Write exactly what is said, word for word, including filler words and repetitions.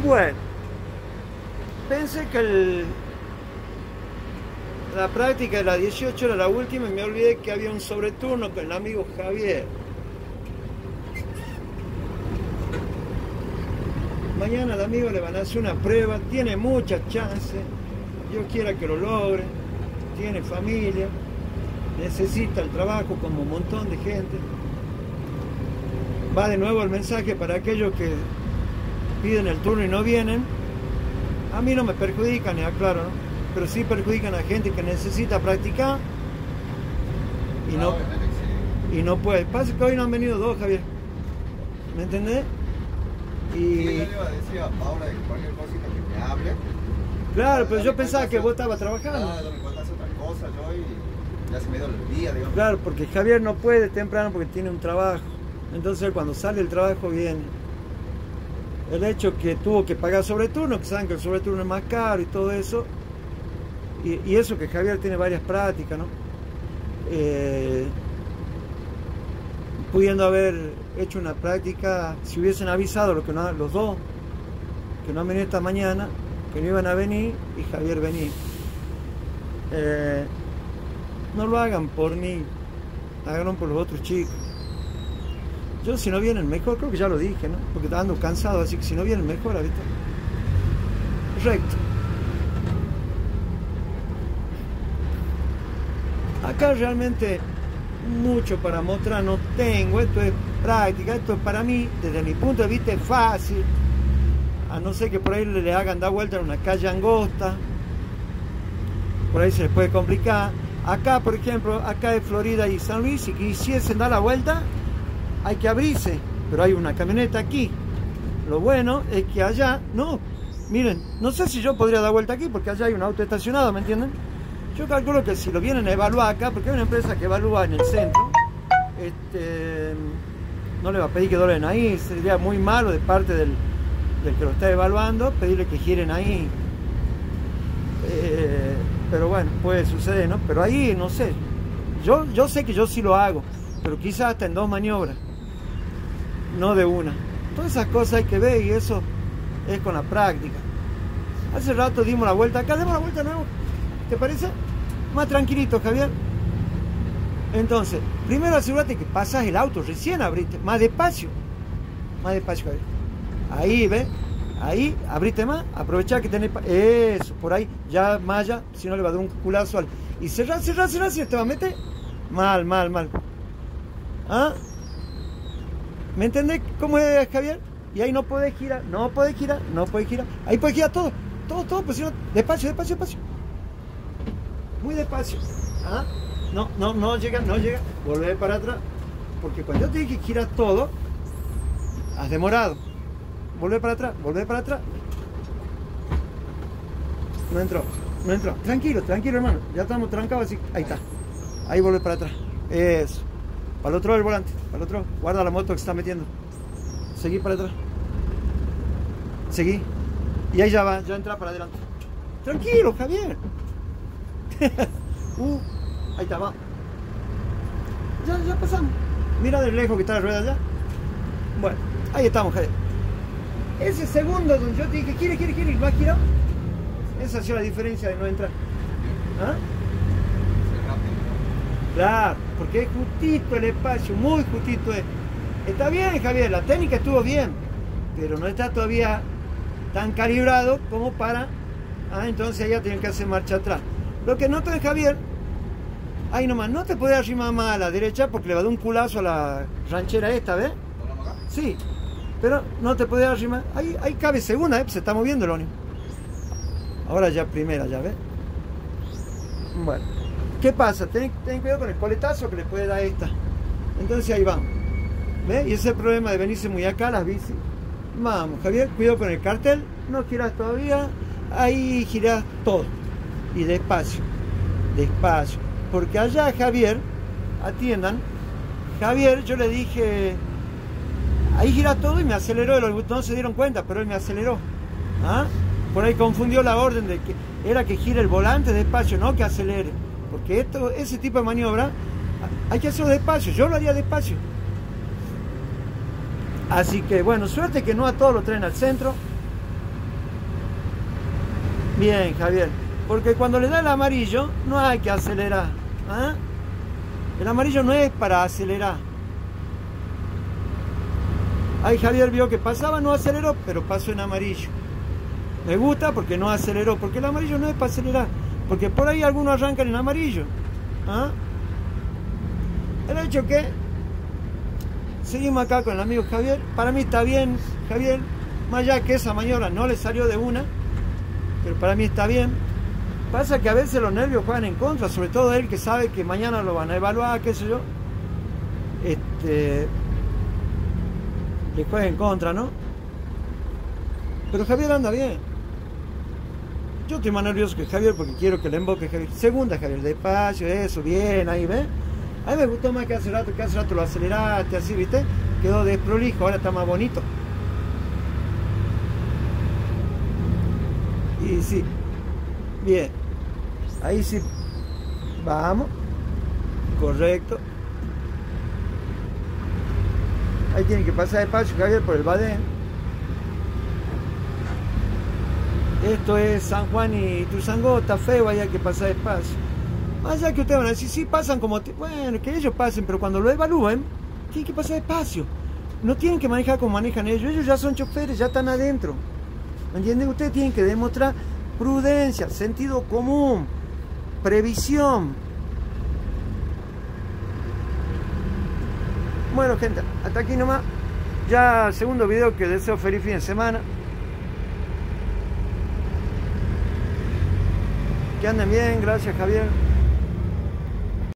Bueno, pensé que el, la práctica de la dieciocho era la última y me olvidé que había un sobreturno con el amigo Javier. Mañana al amigo le van a hacer una prueba, tiene muchas chances, Dios quiera que lo logre, tiene familia, necesita el trabajo como un montón de gente. Va de nuevo el mensaje para aquellos que piden el turno y no vienen. A mí no me perjudican, y aclaro, ¿no? Pero sí perjudican a gente que necesita practicar y no, y no puede. Pasa que hoy no han venido dos, Javier. ¿Me entendés? Y... Sí, yo le iba a decir a Paula de cualquier cosita que me hable. Claro, pero yo pensaba que vos estabas trabajando. Ah, no me cuentas otra cosa yo y ya se me dio el día, digamos. Claro, porque Javier no puede temprano porque tiene un trabajo. Entonces cuando sale el trabajo viene. El hecho que tuvo que pagar sobreturno, que saben que el sobreturno es más caro y todo eso. Y, y eso que Javier tiene varias prácticas, ¿no? Eh, pudiendo haber hecho una práctica, si hubiesen avisado los, que no, los dos, que no han venido esta mañana, que no iban a venir y Javier venía. Eh, no lo hagan por mí, háganlo por los otros chicos. Yo si no vienen mejor, creo que ya lo dije, ¿no? Porque ando cansado, así que si no vienen mejor, ahorita. Recto. Acá realmente mucho para mostrar no tengo, esto es práctica, esto es para mí, desde mi punto de vista es fácil, a no ser que por ahí le hagan dar vuelta en una calle angosta, por ahí se les puede complicar. Acá, por ejemplo, acá de Florida y San Luis, si quisiesen dar la vuelta, hay que abrirse, pero hay una camioneta aquí. Lo bueno es que allá, no, miren, no sé si yo podría dar vuelta aquí, porque allá hay un auto estacionado, ¿me entienden? Yo calculo que si lo vienen a evaluar acá, porque hay una empresa que evalúa en el centro, este, no le va a pedir que doblen ahí, sería muy malo de parte del, del que lo está evaluando, pedirle que giren ahí. Eh, pero bueno, puede suceder, ¿no? Pero ahí, no sé, yo, yo sé que yo sí lo hago, pero quizás hasta en dos maniobras, no de una. Todas esas cosas hay que ver y eso es con la práctica. Hace rato dimos la vuelta acá, demos la vuelta de nuevo. ¿Te parece? Más tranquilito, Javier. Entonces, primero asegúrate que pasas el auto, recién abriste, más despacio. Más despacio, Javier. Ahí, ¿ves? Ahí, abriste más, aprovechá que tenés... Eso, por ahí, ya malla, si no le va a dar un culazo al... Y cerrá, cerrá, cerrá, si te va a meter... Mal, mal, mal. ¿Ah? ¿Me entendés cómo es, Javier? Y ahí no podés girar, no podés girar, no podés girar. Ahí podés girar todo, todo, todo, pues si no... Despacio, despacio, despacio. Muy despacio. ¿Ah? No, no, no llega, no llega. Volver para atrás. Porque cuando yo te dije que giras todo, has demorado. Volver para atrás, volver para atrás. No entró, no entró. Tranquilo, tranquilo, hermano. Ya estamos trancados así. Ahí está. Ahí volver para atrás. Eso. Para el otro del volante. Para el otro. Guarda la moto que se está metiendo. Seguí para atrás. Seguí. Y ahí ya va, ya entra para adelante. Tranquilo, Javier. uh, ahí está, va. Ya, ya pasamos. Mira de lejos que está la rueda allá. Bueno, ahí estamos, Javier. Ese segundo donde yo te dije, quiere, quiere, quiere, y no ha girado. Esa ha sido la diferencia de no entrar. ¿Ah? Claro, porque es justito el espacio, muy justito es. Está bien, Javier, la técnica estuvo bien, pero no está todavía tan calibrado como para... Ah, entonces ya tienen que hacer marcha atrás. Lo que noto es, Javier, ahí nomás, no te puedes arrimar más a la derecha porque le va a dar un culazo a la ranchera esta, ¿ves? Sí, pero no te puedes arrimar. Ahí, ahí cabe segunda, ¿eh? Se está moviendo el ónibus. Ahora ya primera, ya ves. Bueno, ¿qué pasa? Ten, ten cuidado con el coletazo que le puede dar esta. Entonces ahí vamos. ¿Ves? Y ese es el problema de venirse muy acá las bicis. Vamos, Javier, cuidado con el cartel. No giras todavía. Ahí girás todo. Y despacio. Despacio. Porque allá, Javier, atiendan. Javier, yo le dije... Ahí gira todo y me aceleró. No se dieron cuenta, pero él me aceleró. ¿Ah? Por ahí confundió la orden de que era que gire el volante despacio, no que acelere. Porque esto, ese tipo de maniobra hay que hacerlo despacio. Yo lo haría despacio. Así que bueno, suerte que no a todos lo traen al centro. Bien, Javier. Porque cuando le da el amarillo, no hay que acelerar. ¿Ah? El amarillo no es para acelerar. Ahí Javier vio que pasaba, no aceleró, pero pasó en amarillo. Me gusta porque no aceleró, porque el amarillo no es para acelerar. Porque por ahí algunos arrancan en amarillo. ¿Ah? El hecho que seguimos acá con el amigo Javier. Para mí está bien, Javier. Más allá que esa maniobra no le salió de una, pero para mí está bien. Pasa que a veces los nervios juegan en contra, sobre todo él que sabe que mañana lo van a evaluar, qué sé yo. Este, le juega en contra, ¿no? Pero Javier anda bien. Yo estoy más nervioso que Javier porque quiero que le emboque Javier. Segunda, Javier, despacio, eso, bien, ahí, ¿ves? A mí me gustó más que hace rato, que hace rato lo aceleraste, así, ¿viste? Quedó desprolijo, ahora está más bonito. Y sí, bien. Ahí sí, vamos, correcto. Ahí tiene que pasar despacio, Javier, por el badén. Esto es San Juan y Tuzangó, está feo, ahí hay que pasar despacio. Más allá que ustedes van a decir, sí, pasan como... Bueno, que ellos pasen, pero cuando lo evalúen, tienen que pasar despacio. No tienen que manejar como manejan ellos, ellos ya son choferes, ya están adentro. ¿Me entienden? Ustedes tienen que demostrar prudencia, sentido común, previsión. Bueno, gente, hasta aquí nomás. Ya segundo video que deseo feliz fin de semana. Que anden bien, gracias Javier.